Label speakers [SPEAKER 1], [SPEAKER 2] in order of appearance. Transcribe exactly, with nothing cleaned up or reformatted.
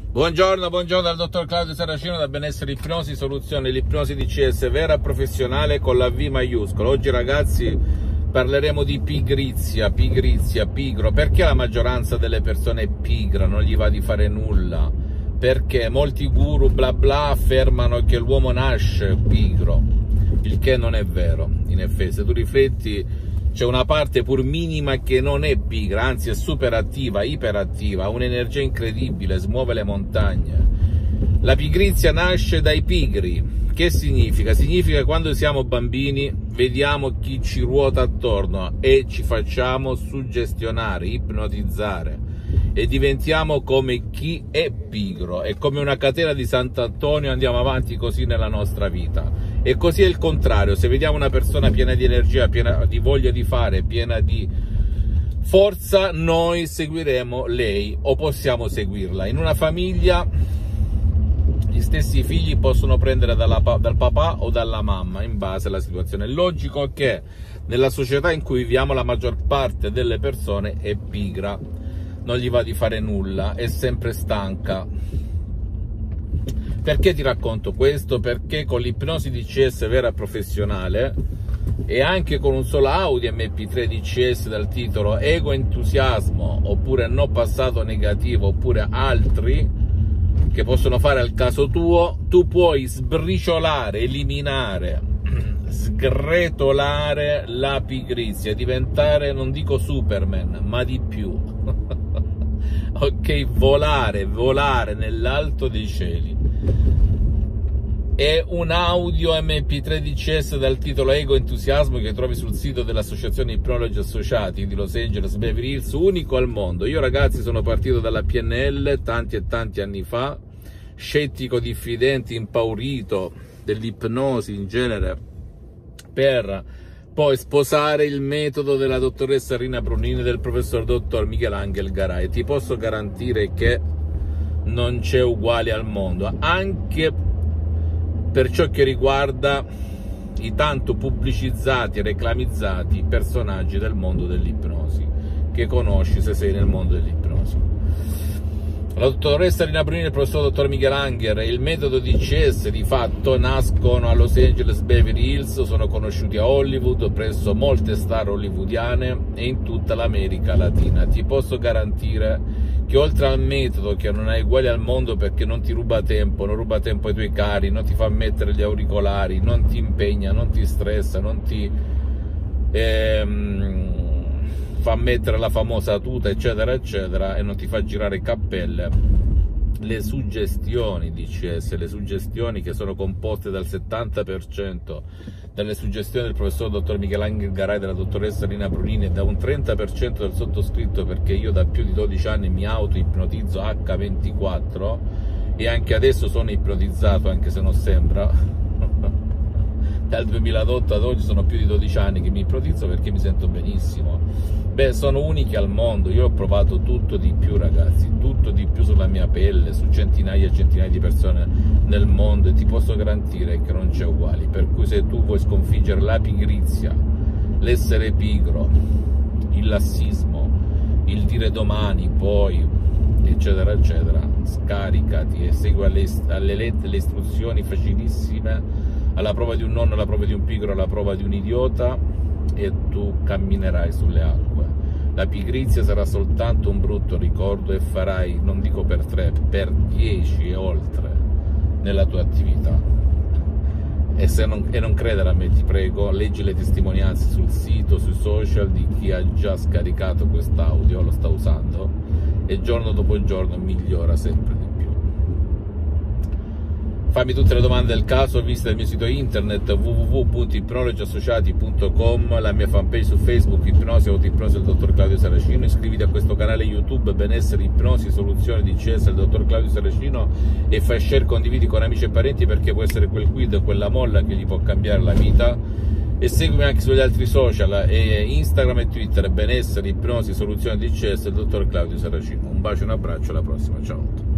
[SPEAKER 1] Buongiorno, buongiorno dal dottor Claudio Saracino da Benessere Ipnosi Soluzione, l'ipnosi D C S vera e professionale con la V maiuscola. Oggi ragazzi parleremo di pigrizia, pigrizia, pigro. Perché la maggioranza delle persone è pigra, non gli va di fare nulla? Perché molti guru bla bla affermano che l'uomo nasce pigro, il che non è vero. In effetti, se tu rifletti, c'è una parte pur minima che non è pigra, anzi è super attiva, iperattiva, ha un'energia incredibile, smuove le montagne. La pigrizia nasce dai pigri. Che significa? Significa che quando siamo bambini vediamo chi ci ruota attorno e ci facciamo suggestionare, ipnotizzare e diventiamo come chi è pigro. È come una catena di Sant'Antonio, andiamo avanti così nella nostra vita. E così è il contrario: se vediamo una persona piena di energia, piena di voglia di fare, piena di forza, noi seguiremo lei o possiamo seguirla. In una famiglia gli stessi figli possono prendere dalla, dal papà o dalla mamma in base alla situazione. È logico che nella società in cui viviamo la maggior parte delle persone è pigra, non gli va di fare nulla, è sempre stanca. Perché ti racconto questo? Perché con l'ipnosi D C S vera professionale e anche con un solo audio M P tre D C S dal titolo Ego Entusiasmo, oppure No Passato Negativo, oppure altri che possono fare al caso tuo, tu puoi sbriciolare, eliminare, sgretolare la pigrizia, diventare, non dico Superman, ma di più. Ok, volare, volare nell'alto dei cieli. È un audio M P tre D C S dal titolo Ego Entusiasmo che trovi sul sito dell'Associazione Ipnologi Associati di Los Angeles Beverly Hills, unico al mondo. Io ragazzi sono partito dalla P N L tanti e tanti anni fa, scettico, diffidente, impaurito dell'ipnosi in genere, per poi sposare il metodo della dottoressa Rina Brunini e del professor dottor Michelangelo Garay. Ti posso garantire che non c'è uguale al mondo, anche per ciò che riguarda i tanto pubblicizzati e reclamizzati personaggi del mondo dell'ipnosi che conosci se sei nel mondo dell'ipnosi. La dottoressa Rina Brunini e il professor dottor Michelangelo e il metodo D C S di fatto nascono a Los Angeles Beverly Hills, sono conosciuti a Hollywood, presso molte star hollywoodiane e in tutta l'America Latina. Ti posso garantire che oltre al metodo che non è uguale al mondo, perché non ti ruba tempo, non ruba tempo ai tuoi cari, non ti fa mettere gli auricolari, non ti impegna, non ti stressa, non ti ehm, fa mettere la famosa tuta eccetera eccetera, e non ti fa girare cappelle, le suggestioni D C S, le suggestioni che sono composte dal settanta per cento dalle suggestioni del professor dottor Michelangelo Garay, della dottoressa Rina Brunini e da un trenta per cento del sottoscritto, perché io da più di dodici anni mi auto-ipnotizzo acca ventiquattro e anche adesso sono ipnotizzato, anche se non sembra. Dal duemiladotto ad oggi sono più di dodici anni che mi ipnotizzo perché mi sento benissimo. Beh, sono unici al mondo, io ho provato tutto di più ragazzi, tutto di più sulla mia pelle, su centinaia e centinaia di persone nel mondo, e ti posso garantire che non c'è uguali. Per cui se tu vuoi sconfiggere la pigrizia, l'essere pigro, il lassismo, il dire domani, poi, eccetera eccetera, scaricati e segui alle, alle lettere le istruzioni facilissime, alla prova di un nonno, alla prova di un pigro, alla prova di un idiota, e tu camminerai sulle acque. La pigrizia sarà soltanto un brutto ricordo e farai, non dico per tre, per dieci e oltre nella tua attività. E, se non, e non credere a me, ti prego, leggi le testimonianze sul sito, sui social di chi ha già scaricato quest'audio, lo sta usando e giorno dopo giorno migliora sempre di più. Fammi tutte le domande del caso, visita il mio sito internet w w w punto ipnologi associati punto com, la mia fanpage su Facebook Ipnosi Autoipnosi del dottor Claudio Saracino, iscriviti a questo canale YouTube Benessere Ipnosi Soluzione D C S del dottor Claudio Saracino e fai share, condividi con amici e parenti, perché può essere quel quid, quella molla che gli può cambiare la vita. E seguimi anche sugli altri social, e Instagram e Twitter Benessere Ipnosi Soluzione D C S del dottor Claudio Saracino. Un bacio e un abbraccio, alla prossima, ciao.